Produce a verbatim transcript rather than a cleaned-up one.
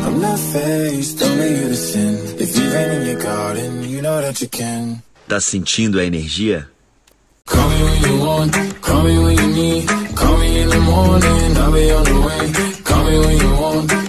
I'm not faced, only you to sin. If you've been in your garden, you know that you can. Tá sentindo a energia? Call me when you want, call me when you need. Call me in the morning, I'll be on the way. Call me when you want,